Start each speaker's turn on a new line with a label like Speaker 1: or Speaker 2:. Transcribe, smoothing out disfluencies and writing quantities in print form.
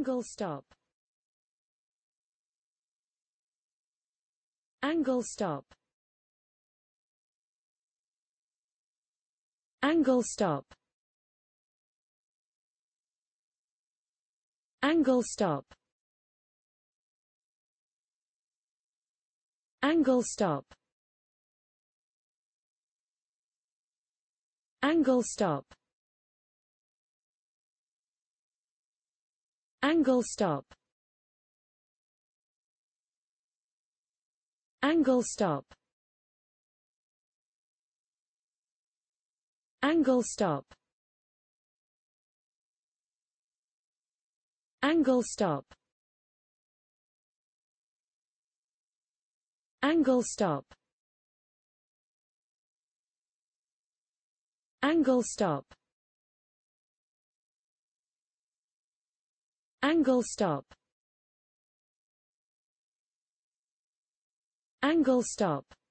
Speaker 1: Angle stop. Angle stop. Angle stop. Angle stop. Angle stop. Angle stop. Angle stop. Angle stop. Angle stop. Angle stop. Angle stop. Angle stop. Angle stop. Angle stop.